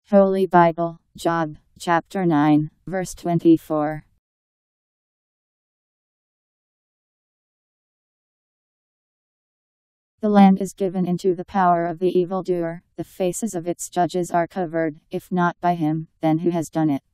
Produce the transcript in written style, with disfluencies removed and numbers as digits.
Holy Bible, Job, chapter 9, verse 24. The land is given into the power of the evildoer, the faces of its judges are covered, if not by him, then who has done it?